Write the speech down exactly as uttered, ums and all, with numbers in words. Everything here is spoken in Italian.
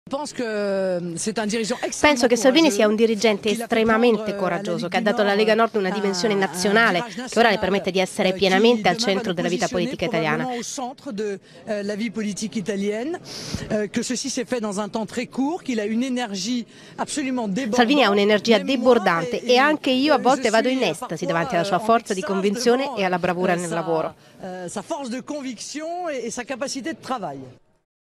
Penso che Salvini sia un dirigente estremamente coraggioso, che ha dato alla Lega Nord una dimensione nazionale che ora le permette di essere pienamente al centro della vita politica italiana. Salvini ha un'energia debordante e anche io a volte vado in estasi davanti alla sua forza di convinzione e alla bravura nel lavoro. Sa force de conviction et sa capacité de travail.